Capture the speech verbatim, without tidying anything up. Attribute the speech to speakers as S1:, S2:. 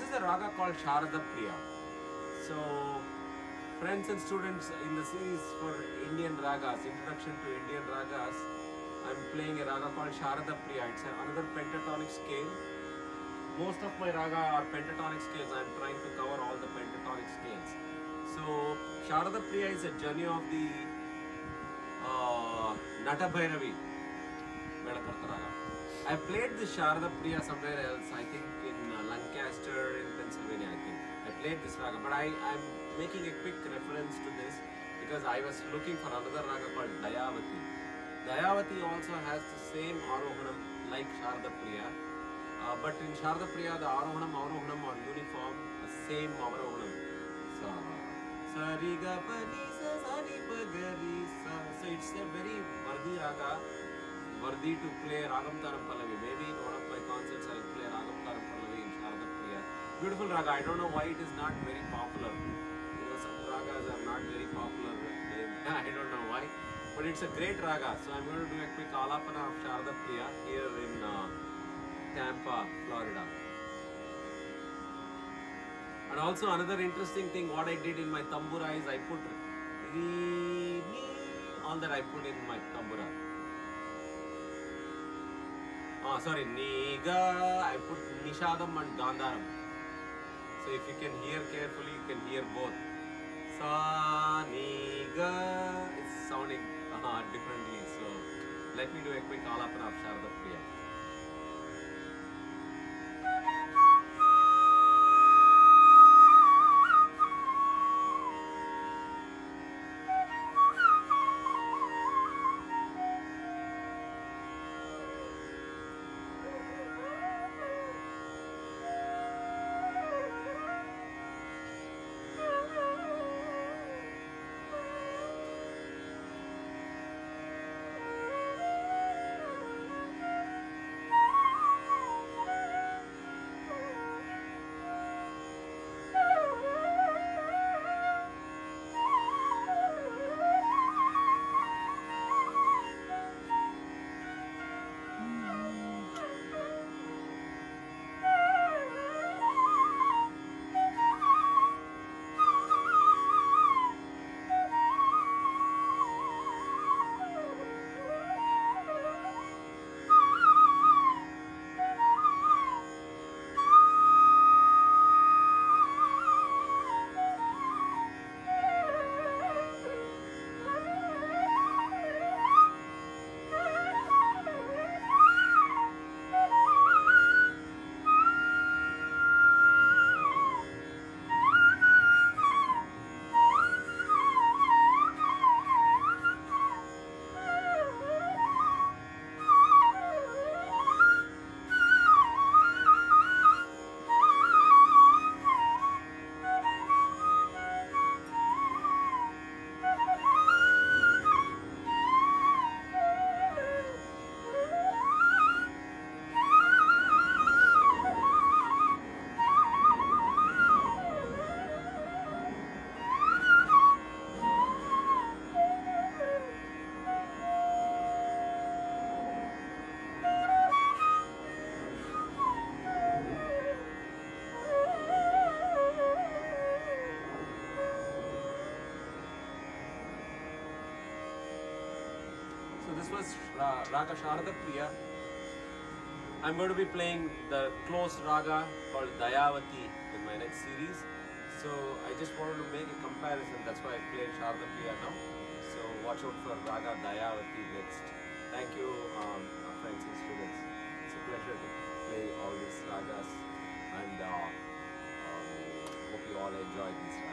S1: is a raga called Sharada Priya. So, friends and students, in the series for Indian ragas, Introduction to Indian Ragas, I'm playing a raga called Sharada Priya. It's another pentatonic scale. Most of my raga are pentatonic scales. I'm trying to cover all the pentatonic scales. So, Sharada Priya is a journey of the uh, Nata Bhairavi Melakarta raga. I played this Sharada Priya somewhere else, I think in uh, Lancaster in Pennsylvania, I think. I played this raga, but I, I'm making a quick reference to this because I was looking for another raga called Dayavati. Dayavati also has the same Arohanam like Sharada Priya, uh, but in Sharada Priya the Arohanam, Arohanam are uniform, the same Arohanam. So, sa ri ga pa ni sa sa ni pa ga ri sa. So it's a very Vardi raga. Worthy to play Ragam Taram Pallavi. Maybe in one of my concerts I'll play Ragam Taram Pallavi in Sharada Priya. Beautiful raga. I don't know why it is not very popular. You know, some ragas are not very popular. I don't know why. But it's a great raga. So I'm going to do a quick alapana of Sharada Priya here in uh, Tampa, Florida. And also another interesting thing, what I did in my tambura is I put re, ni, all that I put in my tambura. Oh, sorry, Niga, I put Nishadam and Gandharam. So if you can hear carefully, you can hear both. Sa, Niga, it's sounding uh, differently. So let me do a quick alapana of Sharada Priya. So this was uh, Raga Sharada Priya. I'm going to be playing the close raga called Dayavati in my next series. So I just wanted to make a comparison. That's why I played Sharada Priya now. So watch out for Raga Dayavati next. Thank you, um, friends and students. It's a pleasure to play all these ragas, and uh, um, hope you all enjoy these ragas.